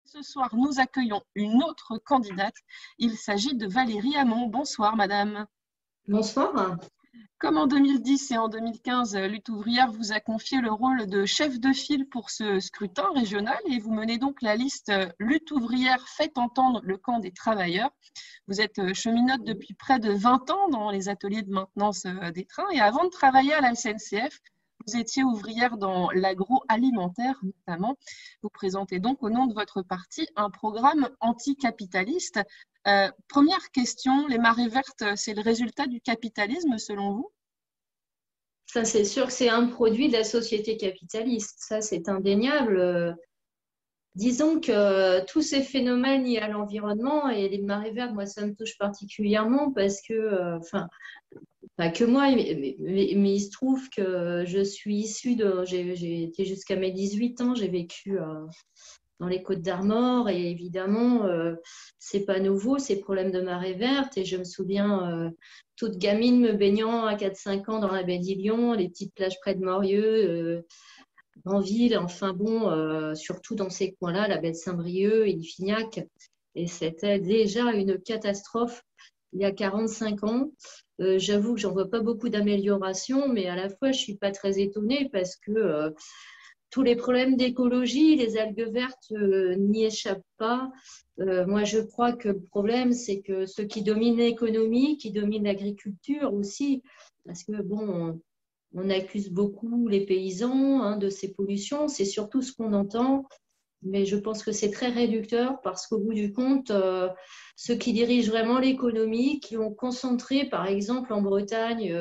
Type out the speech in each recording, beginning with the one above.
Ce soir, nous accueillons une autre candidate. Il s'agit de Valérie Hamon. Bonsoir, madame. Bonsoir. Comme en 2010 et en 2015, Lutte ouvrière vous a confié le rôle de chef de file pour ce scrutin régional et vous menez donc la liste Lutte ouvrière Faites entendre le camp des travailleurs. Vous êtes cheminote depuis près de 20 ans dans les ateliers de maintenance des trains et avant de travailler à la SNCF, vous étiez ouvrière dans l'agroalimentaire notamment. Vous présentez donc au nom de votre parti un programme anticapitaliste. Première question, les marées vertes, c'est le résultat du capitalisme selon vous? Ça, c'est sûr que c'est un produit de la société capitaliste. Ça, c'est indéniable. Disons que tous ces phénomènes liés à l'environnement et les marées vertes, moi, ça me touche particulièrement parce que, pas que moi, mais il se trouve que je suis issue de. J'ai été jusqu'à mes 18 ans, j'ai vécu dans les Côtes d'Armor et évidemment, c'est pas nouveau ces problèmes de marée verte. Et je me souviens, toute gamine me baignant à 4-5 ans dans la baie d'Ilion, les petites plages près de Morieux, en ville, enfin bon, surtout dans ces coins-là, la baie de Saint-Brieuc et Lifignac. Et c'était déjà une catastrophe il y a 45 ans. J'avoue que j'en vois pas beaucoup d'amélioration, mais à la fois, je suis pas très étonnée parce que tous les problèmes d'écologie, les algues vertes n'y échappent pas. Moi, je crois que le problème, c'est que ceux qui dominent l'économie, qui dominent l'agriculture aussi, parce que bon, on accuse beaucoup les paysans de ces pollutions, c'est surtout ce qu'on entend. Mais je pense que c'est très réducteur parce qu'au bout du compte, ceux qui dirigent vraiment l'économie, qui ont concentré, par exemple, en Bretagne,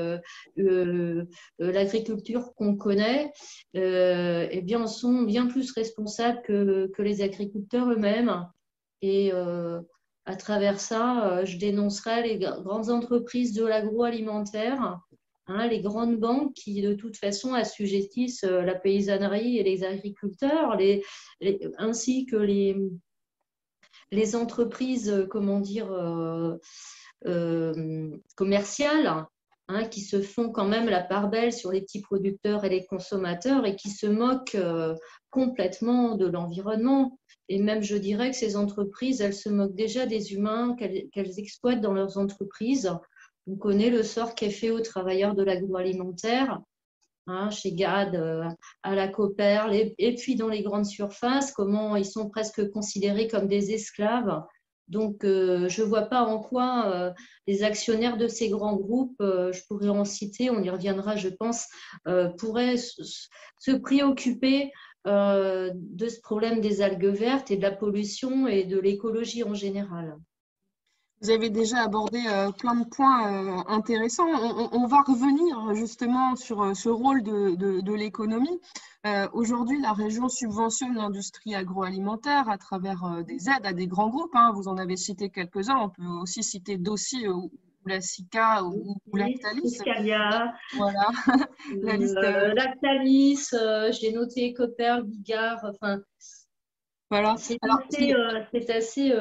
l'agriculture qu'on connaît, eh bien, sont bien plus responsables que les agriculteurs eux-mêmes. Et à travers ça, je dénoncerai les grandes entreprises de l'agroalimentaire, les grandes banques qui, de toute façon, assujettissent la paysannerie et les agriculteurs, ainsi que les entreprises, comment dire, commerciales, qui se font quand même la part belle sur les petits producteurs et les consommateurs et qui se moquent complètement de l'environnement. Et même, je dirais que ces entreprises, elles se moquent déjà des humains qu'elles exploitent dans leurs entreprises. On connaît le sort qu'est fait aux travailleurs de l'agroalimentaire, chez GAD, à la Cooper, et puis dans les grandes surfaces, comment ils sont presque considérés comme des esclaves. Donc, je ne vois pas en quoi les actionnaires de ces grands groupes, je pourrais en citer, on y reviendra, je pense, pourraient se préoccuper de ce problème des algues vertes et de la pollution et de l'écologie en général. Vous avez déjà abordé plein de points intéressants. On va revenir justement sur ce rôle de l'économie. Aujourd'hui, la région subventionne l'industrie agroalimentaire à travers des aides à des grands groupes. Vous en avez cité quelques-uns. On peut aussi citer Dossi ou la SICA ou Lactalis. Fiscalia, Voilà, la liste. Lactalis, j'ai noté Cooper, Bigard, enfin, Voilà. Alors, c'est assez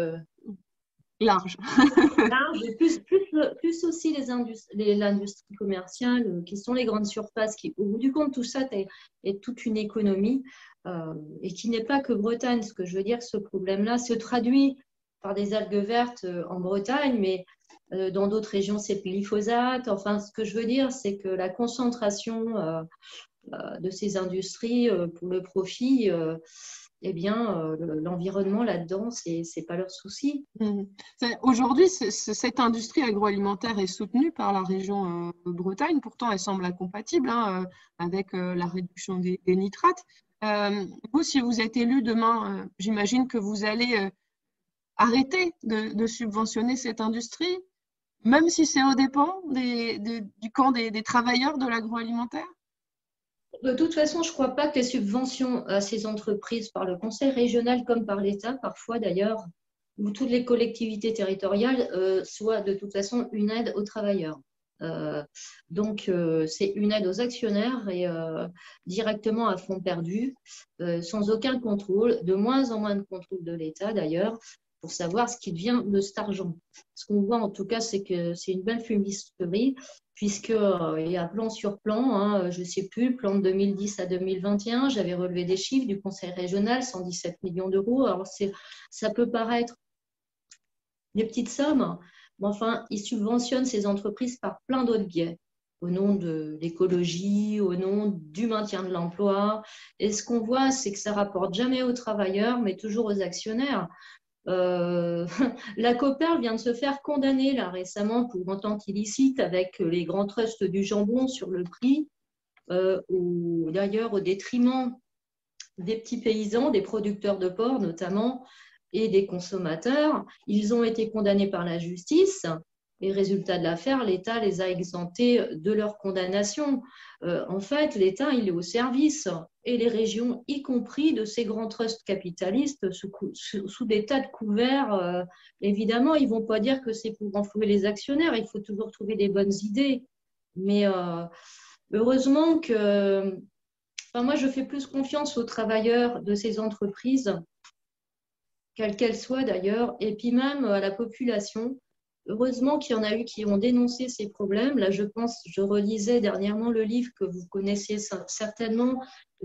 large. large, et plus aussi l'industrie commerciale, qui sont les grandes surfaces, qui, au bout du compte, tout ça est toute une économie et qui n'est pas que Bretagne. Ce que je veux dire, ce problème-là se traduit par des algues vertes en Bretagne, mais dans d'autres régions, c'est le glyphosate. Enfin, ce que je veux dire, c'est que la concentration de ces industries pour le profit, eh bien, l'environnement là-dedans, c'est pas leur souci. Aujourd'hui, cette industrie agroalimentaire est soutenue par la région Bretagne. Pourtant, elle semble incompatible avec la réduction des nitrates. Vous, si vous êtes élu demain, j'imagine que vous allez arrêter de subventionner cette industrie, même si c'est aux dépens du camp des travailleurs de l'agroalimentaire? De toute façon, je ne crois pas que les subventions à ces entreprises par le conseil régional comme par l'État, parfois d'ailleurs, ou toutes les collectivités territoriales, soient de toute façon une aide aux travailleurs. Donc, c'est une aide aux actionnaires et directement à fonds perdu, sans aucun contrôle, de moins en moins de contrôle de l'État d'ailleurs, pour savoir ce qui devient de cet argent. Ce qu'on voit en tout cas, c'est que c'est une belle fumisterie puisqu'il y a plan sur plan, hein, je ne sais plus, le plan de 2010 à 2021, j'avais relevé des chiffres du conseil régional, 117 millions d'euros. Alors, ça peut paraître des petites sommes, mais enfin, ils subventionnent ces entreprises par plein d'autres biais, au nom de l'écologie, au nom du maintien de l'emploi. Et ce qu'on voit, c'est que ça ne rapporte jamais aux travailleurs, mais toujours aux actionnaires. La Cooper vient de se faire condamner là, récemment pour entente illicite avec les grands trusts du jambon sur le prix, d'ailleurs au détriment des petits paysans, des producteurs de porc notamment, et des consommateurs. Ils ont été condamnés par la justice. Et résultat de l'affaire, l'État les a exemptés de leur condamnation. En fait, l'État, il est au service, et les régions, y compris de ces grands trusts capitalistes, sous des tas de couverts. Évidemment, ils ne vont pas dire que c'est pour renflouer les actionnaires. Il faut toujours trouver des bonnes idées. Mais heureusement que… Enfin, moi, je fais plus confiance aux travailleurs de ces entreprises, quelles qu'elles soient d'ailleurs, et puis même à la population. Heureusement qu'il y en a eu qui ont dénoncé ces problèmes. Là, je relisais dernièrement le livre que vous connaissiez certainement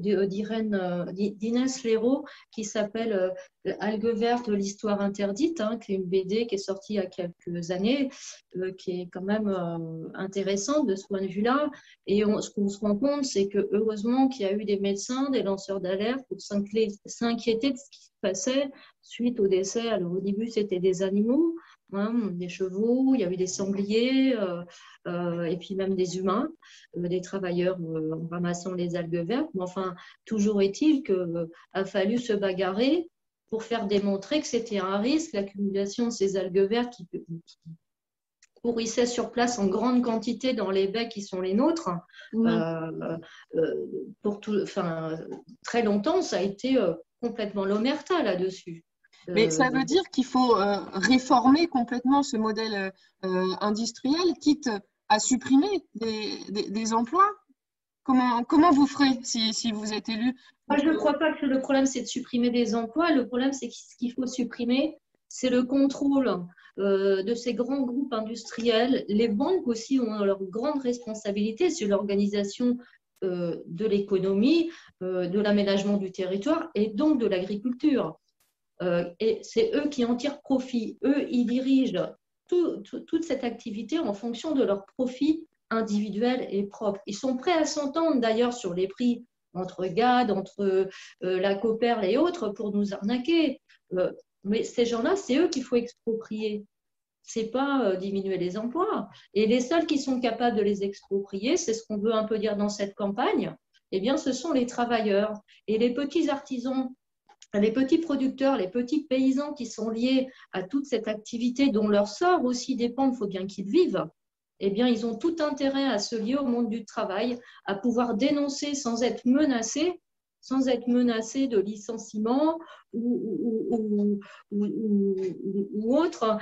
d'Inès Léraud, qui s'appelle Algues vertes, l'histoire interdite, hein, qui est une BD qui est sortie il y a quelques années, qui est quand même intéressante de ce point de vue-là. Et ce qu'on se rend compte, c'est que heureusement qu'il y a eu des médecins, des lanceurs d'alerte pour s'inquiéter de ce qui se passait suite au décès. Alors au début, c'était des animaux, hein, des chevaux, il y a eu des sangliers, et puis même des humains, des travailleurs en ramassant les algues vertes. Mais enfin, toujours est-il qu'il a fallu se bagarrer pour faire démontrer que c'était un risque, l'accumulation de ces algues vertes qui pourrissaient sur place en grande quantité dans les baies qui sont les nôtres. Très longtemps, ça a été complètement l'omerta là-dessus. Mais ça veut dire qu'il faut réformer complètement ce modèle industriel, quitte à supprimer des emplois. Comment vous ferez si vous êtes élu? Moi, je ne crois pas que le problème, c'est de supprimer des emplois. Le problème, c'est que ce qu'il faut supprimer, c'est le contrôle de ces grands groupes industriels. Les banques aussi ont leur grande responsabilité sur l'organisation de l'économie, de l'aménagement du territoire et donc de l'agriculture. Et c'est eux qui en tirent profit. Eux, ils dirigent toute cette activité en fonction de leur profit individuel et propre. Ils sont prêts à s'entendre d'ailleurs sur les prix entre GAD, entre la Cooper et autres pour nous arnaquer. Mais ces gens-là, c'est eux qu'il faut exproprier. Ce n'est pas diminuer les emplois. Et les seuls qui sont capables de les exproprier, c'est ce qu'on veut un peu dire dans cette campagne, eh bien, ce sont les travailleurs et les petits artisans, les petits producteurs, les petits paysans qui sont liés à toute cette activité dont leur sort aussi dépend, il faut bien qu'ils vivent. Eh bien, ils ont tout intérêt à se lier au monde du travail, à pouvoir dénoncer sans être menacés de licenciement ou autre,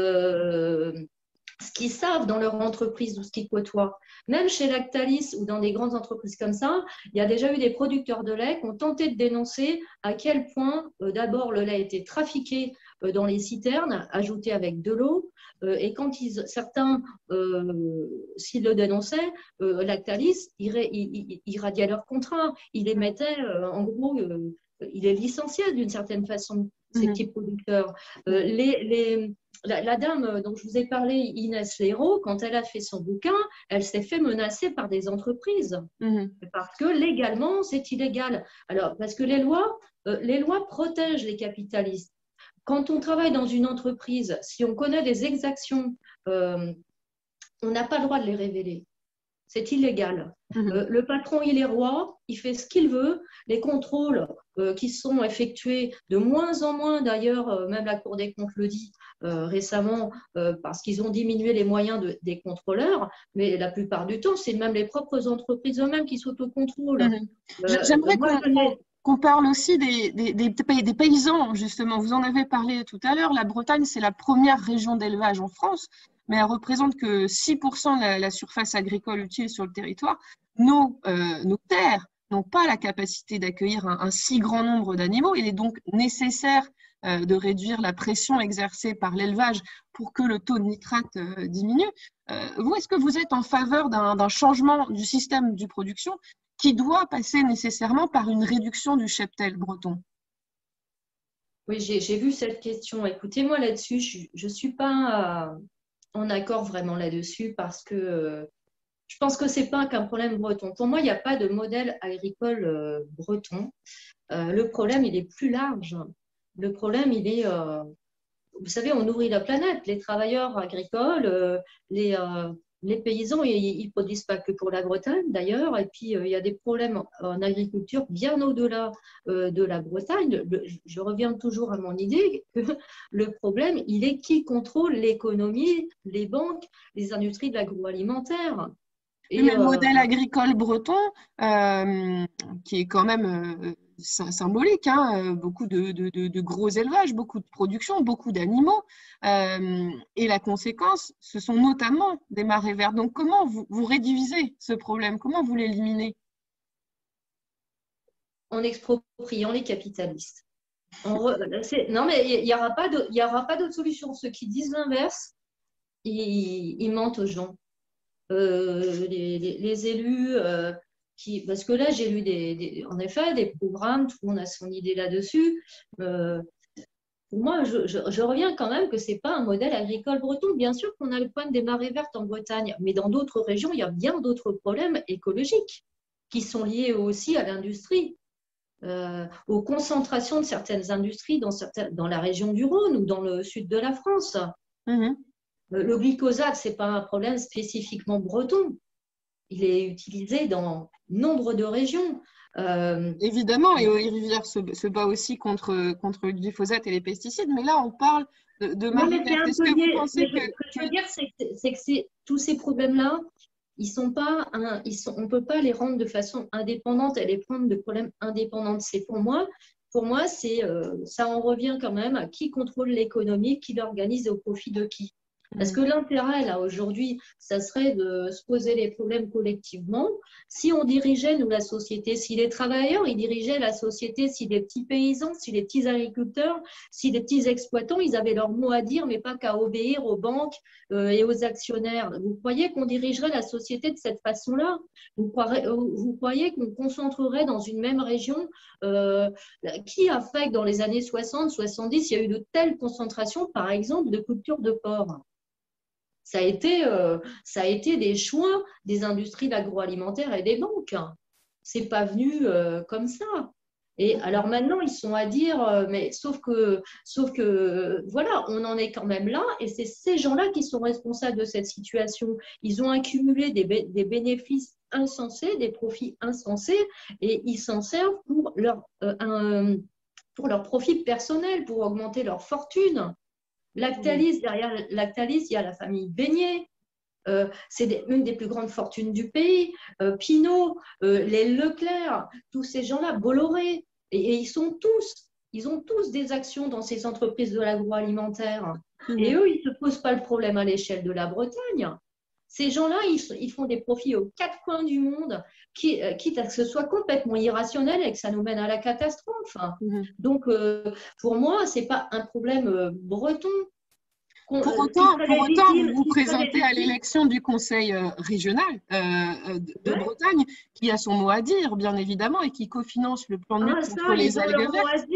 ce qu'ils savent dans leur entreprise ou ce qu'ils côtoient. Même chez Lactalis ou dans des grandes entreprises comme ça, il y a déjà eu des producteurs de lait qui ont tenté de dénoncer à quel point, d'abord, le lait était trafiqué dans les citernes, ajouté avec de l'eau, et quand certains, s'ils le dénonçaient, Lactalis, il radiait leur contrat, il les mettait, en gros, il les licenciait d'une certaine façon, ces petits producteurs. La dame dont je vous ai parlé, Inès Léraud, quand elle a fait son bouquin, elle s'est fait menacer par des entreprises parce que légalement, c'est illégal. Alors, parce que les lois protègent les capitalistes. Quand on travaille dans une entreprise, si on connaît des exactions, on n'a pas le droit de les révéler. C'est illégal. Le patron, il est roi, il fait ce qu'il veut. Les contrôles qui sont effectués de moins en moins, d'ailleurs, même la Cour des comptes le dit récemment, parce qu'ils ont diminué les moyens des contrôleurs, mais la plupart du temps, c'est même les propres entreprises eux-mêmes qui s'autocontrôlent. J'aimerais qu'on parle aussi des paysans, justement. Vous en avez parlé tout à l'heure. La Bretagne, c'est la première région d'élevage en France, mais elle représente que 6% de la surface agricole utile sur le territoire. Nos terres n'ont pas la capacité d'accueillir un si grand nombre d'animaux. Il est donc nécessaire de réduire la pression exercée par l'élevage pour que le taux de nitrate diminue. Vous, est-ce que vous êtes en faveur d'un changement du système de production qui doit passer nécessairement par une réduction du cheptel breton? Oui, j'ai vu cette question. Écoutez, moi là-dessus, je ne suis pas en accord vraiment là-dessus parce que je pense que ce n'est pas qu'un problème breton. Pour moi, il n'y a pas de modèle agricole breton. Le problème, il est plus large. Le problème, il est, vous savez, on nourrit la planète. Les travailleurs agricoles, les paysans, ils ne produisent pas que pour la Bretagne d'ailleurs. Et puis, il y a des problèmes en agriculture bien au-delà de la Bretagne. Je reviens toujours à mon idée que le problème, il est qui contrôle l'économie, les banques, les industries de l'agroalimentaire. Mais le modèle agricole breton, qui est quand même symbolique, hein, beaucoup de gros élevages, beaucoup de production, beaucoup d'animaux, et la conséquence, ce sont notamment des marées vertes. Donc, comment vous rédivisez ce problème? Comment vous l'éliminez? En expropriant les capitalistes. Non, mais il n'y aura pas d'autre solution. Ceux qui disent l'inverse, ils mentent aux gens. Les élus parce que là j'ai lu en effet des programmes, tout le monde a son idée là-dessus. Pour moi, je reviens quand même que c'est pas un modèle agricole breton. Bien sûr qu'on a le point des marées vertes en Bretagne, mais dans d'autres régions, il y a bien d'autres problèmes écologiques qui sont liés aussi à l'industrie, aux concentrations de certaines industries dans la région du Rhône ou dans le sud de la France. Mmh. Le glyphosate, ce n'est pas un problème spécifiquement breton. Il est utilisé dans nombre de régions. Évidemment, et Rivière se bat aussi contre le glyphosate et les pesticides, mais là, on parle de Non, marée mais c'est verte. un Est-ce peu que vous lié. pensez Mais ce que je veux dire, c'est que tous ces problèmes-là, ils sont pas on ne peut pas les rendre de façon indépendante et les prendre de problèmes indépendants. C'est pour moi ça en revient quand même à qui contrôle l'économie, qui l'organise et au profit de qui. Parce que l'intérêt, là, aujourd'hui, ça serait de se poser les problèmes collectivement. Si on dirigeait, nous, la société, si les travailleurs, ils dirigeaient la société, si les petits paysans, si les petits agriculteurs, si les petits exploitants, ils avaient leur mot à dire, mais pas qu'à obéir aux banques et aux actionnaires. Vous croyez qu'on dirigerait la société de cette façon-là? Vous croyez qu'on concentrerait dans une même région qui a fait que dans les années 60, 70, il y a eu de telles concentrations, par exemple, de culture de porc? Ça a été des choix des industries l'agroalimentaire et des banques. C'est pas venu comme ça. Et alors maintenant, ils sont à dire, mais sauf que, voilà, on en est quand même là, et c'est ces gens-là qui sont responsables de cette situation. Ils ont accumulé des bénéfices insensés, des profits insensés, et ils s'en servent pour leur profit personnel, pour augmenter leur fortune. Lactalis, derrière Lactalis, il y a la famille Beignet. C'est une des plus grandes fortunes du pays. Pinault, les Leclerc, tous ces gens-là, Bolloré. Et ils ont tous des actions dans ces entreprises de l'agroalimentaire. Et eux, ils ne se posent pas le problème à l'échelle de la Bretagne. Ces gens-là, ils font des profits aux quatre coins du monde, quitte à ce que ce soit complètement irrationnel et que ça nous mène à la catastrophe. Donc, pour moi, ce n'est pas un problème breton. Pour autant, vous vous présentez à l'élection du Conseil régional de Bretagne, qui a son mot à dire, bien évidemment, et qui cofinance le plan de lutte contre les algues vertes.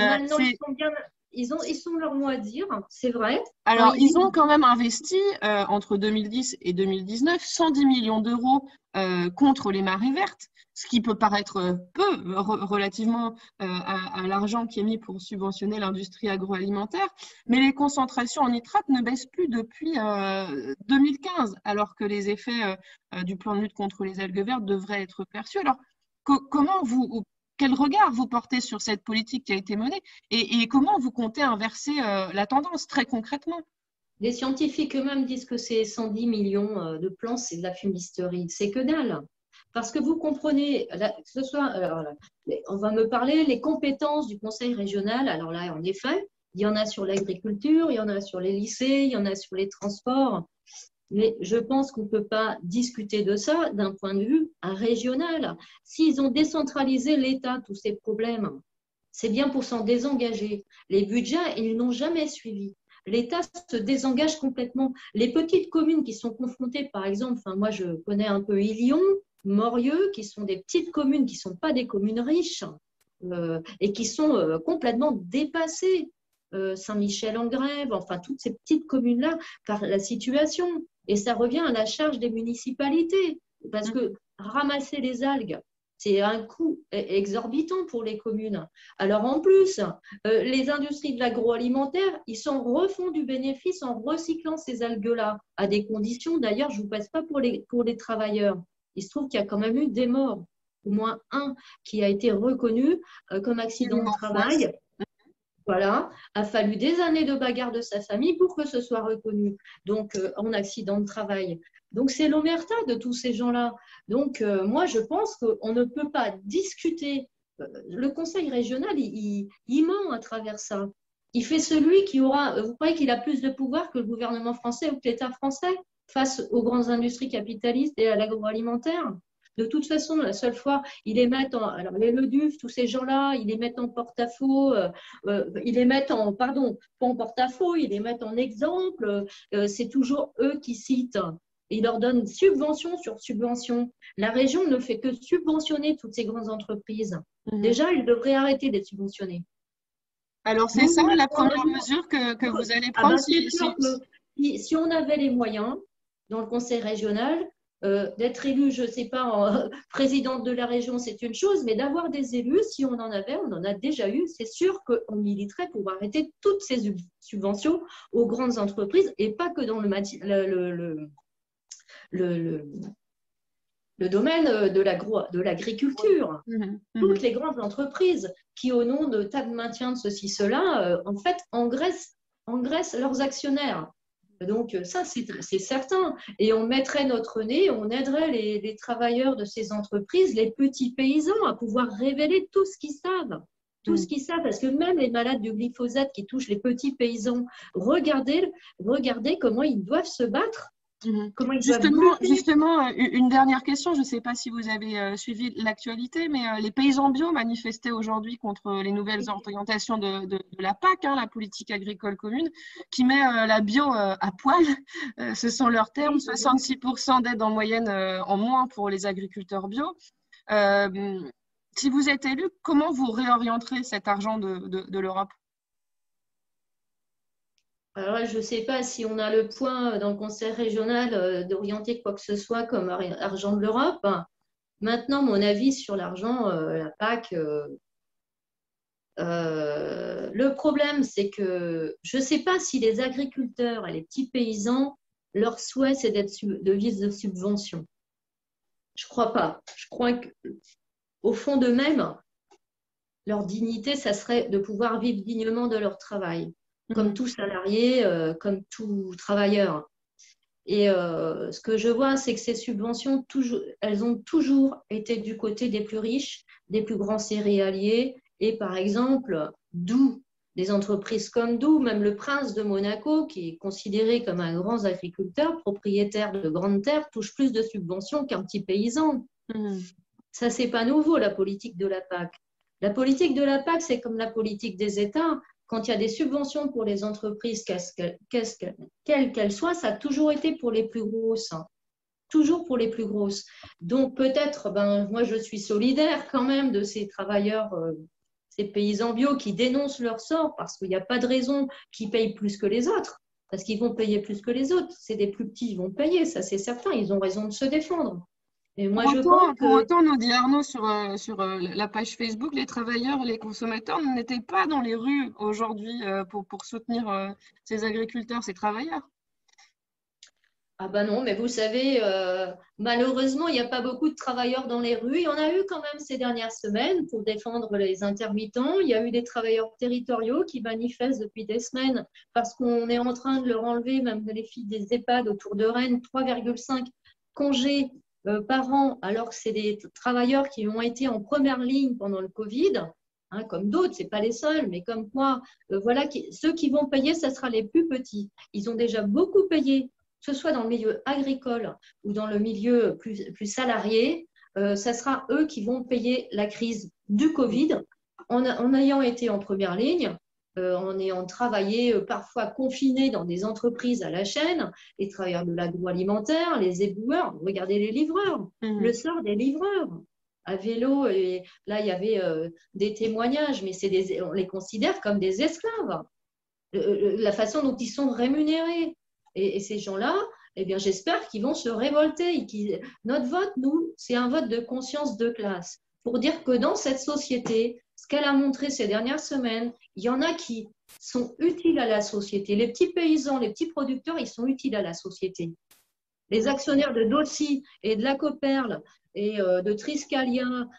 Ils ont leur mot à dire, c'est vrai. Alors, ils ont quand même investi entre 2010 et 2019 110 millions d'euros contre les marées vertes, ce qui peut paraître peu relativement à l'argent qui est mis pour subventionner l'industrie agroalimentaire. Mais les concentrations en nitrate ne baissent plus depuis 2015, alors que les effets du plan de lutte contre les algues vertes devraient être perçus. Alors, quel regard vous portez sur cette politique qui a été menée et comment vous comptez inverser la tendance très concrètement? Les scientifiques eux-mêmes disent que ces 110 millions de plants, c'est de la fumisterie. C'est que dalle. Parce que vous comprenez, on va me parler les compétences du conseil régional. Alors là, en effet, il y en a sur l'agriculture, il y en a sur les lycées, il y en a sur les transports. Mais je pense qu'on ne peut pas discuter de ça d'un point de vue régional. S'ils ont décentralisé l'État, tous ces problèmes, c'est bien pour s'en désengager. Les budgets, ils n'ont jamais suivi. L'État se désengage complètement. Les petites communes qui sont confrontées, par exemple, moi je connais un peu Ilion, Morieux, qui sont des petites communes qui ne sont pas des communes riches et qui sont complètement dépassées. Saint-Michel-en-Grève, enfin toutes ces petites communes-là, par la situation. Et ça revient à la charge des municipalités. Parce que ramasser les algues, c'est un coût exorbitant pour les communes. Alors en plus, les industries de l'agroalimentaire, ils refont du bénéfice en recyclant ces algues-là, à des conditions, d'ailleurs, je ne vous passe pas pour les travailleurs. Il se trouve qu'il y a quand même eu des morts, au moins un qui a été reconnu comme accident de travail. Voilà, a fallu des années de bagarre de sa famille pour que ce soit reconnu, donc en accident de travail. Donc c'est l'omerta de tous ces gens-là. Donc moi je pense qu'on ne peut pas discuter. Le conseil régional, il ment à travers ça. Il fait celui qui aura, vous croyez qu'il a plus de pouvoir que le gouvernement français ou que l'État français face aux grandes industries capitalistes et à l'agroalimentaire? De toute façon, la seule fois, ils les mettent alors les Leduf, tous ces gens-là, ils les mettent en porte-à-faux, ils les mettent pas en porte-à-faux, ils les mettent en exemple, c'est toujours eux qui citent. Ils leur donnent subvention sur subvention. La région ne fait que subventionner toutes ces grandes entreprises. Déjà, ils devraient arrêter d'être subventionnés. Alors, c'est ça la première mesure que vous allez prendre si on avait les moyens dans le conseil régional, d'être élu, je ne sais pas, présidente de la région, c'est une chose, mais d'avoir des élus, si on en avait, on en a déjà eu, c'est sûr qu'on militerait pour arrêter toutes ces subventions aux grandes entreprises et pas que dans le domaine de l'agriculture. Toutes les grandes entreprises qui, au nom de tas de maintien de ceci, cela, en fait, engraissent leurs actionnaires. Donc, ça, c'est certain. Et on mettrait notre nez, on aiderait les travailleurs de ces entreprises, les petits paysans, à pouvoir révéler tout ce qu'ils savent. Tout ce qu'ils savent, parce que même les malades du glyphosate qui touchent les petits paysans, regardez comment ils doivent se battre. Justement, une dernière question. Je ne sais pas si vous avez suivi l'actualité, mais les paysans bio manifestaient aujourd'hui contre les nouvelles orientations de la PAC, la politique agricole commune, qui met la bio à poil. Ce sont leurs termes, 66% d'aide en moyenne en moins pour les agriculteurs bio. Si vous êtes élu, comment vous réorienterez cet argent de l'Europe ? Alors là, je ne sais pas si on a le point dans le conseil régional d'orienter quoi que ce soit comme argent de l'Europe. Maintenant, mon avis sur l'argent, la PAC, le problème, c'est que je ne sais pas si les agriculteurs et les petits paysans, leur souhait, c'est d'être de vivre de subventions. Je ne crois pas. Je crois qu'au fond d'eux-mêmes, leur dignité, ça serait de pouvoir vivre dignement de leur travail. Comme tout salarié, comme tout travailleur. Et ce que je vois, c'est que ces subventions, elles ont toujours été du côté des plus riches, des plus grands céréaliers. Et par exemple, Doux, des entreprises comme Doux, même le prince de Monaco, qui est considéré comme un grand agriculteur, propriétaire de grandes terres, touche plus de subventions qu'un petit paysan. Ça, c'est pas nouveau, la politique de la PAC. La politique de la PAC, c'est comme la politique des États. Quand il y a des subventions pour les entreprises, quelles qu'elles soient, ça a toujours été pour les plus grosses. Toujours pour les plus grosses. Donc peut-être, moi je suis solidaire quand même de ces travailleurs, ces paysans bio qui dénoncent leur sort parce qu'il n'y a pas de raison qu'ils payent plus que les autres. Parce qu'ils vont payer plus que les autres. C'est des plus petits, ils vont payer, ça c'est certain. Ils ont raison de se défendre. Et moi, pour autant, nous dit Arnaud sur la page Facebook, les travailleurs, les consommateurs n'étaient pas dans les rues aujourd'hui pour soutenir ces agriculteurs, ces travailleurs. Ah ben non, mais vous savez, malheureusement, il n'y a pas beaucoup de travailleurs dans les rues. Il y en a eu quand même ces dernières semaines pour défendre les intermittents. Il y a eu des travailleurs territoriaux qui manifestent depuis des semaines parce qu'on est en train de leur enlever, même les filles des EHPAD autour de Rennes, 3,5 congés par an, alors que c'est des travailleurs qui ont été en première ligne pendant le Covid, comme d'autres, ce n'est pas les seuls, mais comme quoi, voilà, ceux qui vont payer, ce sera les plus petits. Ils ont déjà beaucoup payé, que ce soit dans le milieu agricole ou dans le milieu plus salarié, ça sera eux qui vont payer la crise du Covid en ayant été en première ligne, en ayant travaillé parfois confinés dans des entreprises à la chaîne, les travailleurs de l'agroalimentaire, les éboueurs, regardez les livreurs, le sort des livreurs à vélo. Et là, il y avait des témoignages, mais on les considère comme des esclaves. La façon dont ils sont rémunérés. Et ces gens-là, eh bien, j'espère qu'ils vont se révolter. Notre vote, nous, c'est un vote de conscience de classe pour dire que dans cette société, ce qu'elle a montré ces dernières semaines, il y en a qui sont utiles à la société. Les petits paysans, les petits producteurs, ils sont utiles à la société. Les actionnaires de Dossi et de Lacoperle et de Triskalia,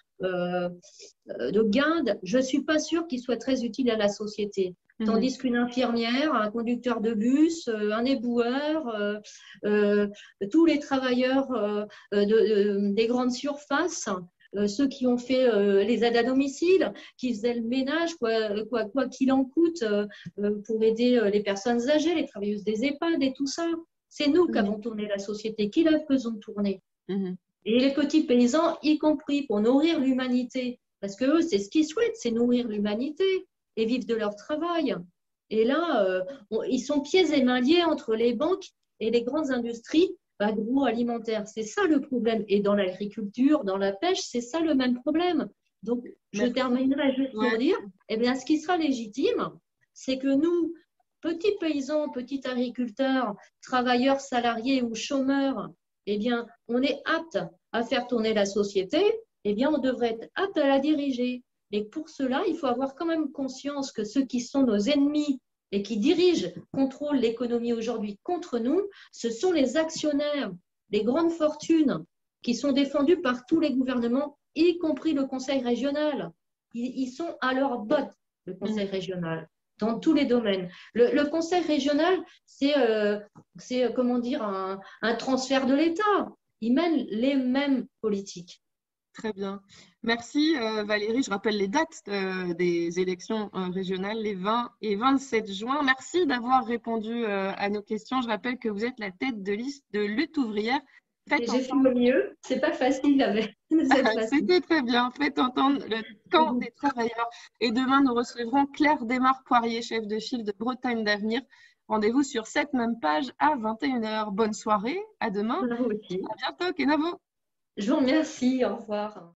de Guinde, je ne suis pas sûre qu'ils soient très utiles à la société. Tandis qu'une infirmière, un conducteur de bus, un éboueur, tous les travailleurs des grandes surfaces, ceux qui ont fait les aides à domicile, qui faisaient le ménage, quoi qu'il en coûte, pour aider les personnes âgées, les travailleuses des EHPAD et tout ça. C'est nous qui avons tourné la société, qui la faisons tourner. Et les petits paysans, y compris pour nourrir l'humanité, parce que eux, c'est ce qu'ils souhaitent, c'est nourrir l'humanité et vivre de leur travail. Et là, ils sont pieds et mains liés entre les banques et les grandes industries agroalimentaires. C'est ça le problème. Et dans l'agriculture, dans la pêche, c'est ça le même problème. Donc, je terminerai juste pour dire, eh bien, ce qui sera légitime, c'est que nous, petits paysans, petits agriculteurs, travailleurs salariés ou chômeurs, eh bien, on est apte à faire tourner la société, eh bien, on devrait être apte à la diriger. Et pour cela, il faut avoir quand même conscience que ceux qui sont nos ennemis et qui dirigent, contrôlent l'économie aujourd'hui contre nous, ce sont les actionnaires, les grandes fortunes qui sont défendues par tous les gouvernements, y compris le Conseil régional. Ils sont à leur botte, le Conseil régional, dans tous les domaines. Le Conseil régional, c'est comment dire, un transfert de l'État. Ils mènent les mêmes politiques. Très bien. Merci Valérie. Je rappelle les dates des élections régionales, les 20 et 27 juin. Merci d'avoir répondu à nos questions. Je rappelle que vous êtes la tête de liste de Lutte ouvrière. J'ai fait au mieux. C'est pas facile avec. C'était très bien. Faites entendre le camp des travailleurs. Et demain, nous recevrons Claire Desmarres-Poirier, chef de file de Bretagne d'Avenir. Rendez-vous sur cette même page à 21h. Bonne soirée. À demain. À bientôt, Kenavo. Je vous remercie. Au revoir.